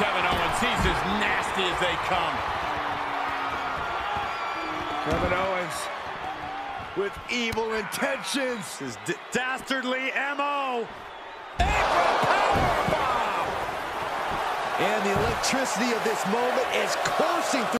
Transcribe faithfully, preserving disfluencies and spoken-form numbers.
Kevin Owens. He's as nasty as they come. Kevin Owens with evil intentions. His dastardly M O. Apron powerbomb! And the electricity of this moment is coursing through.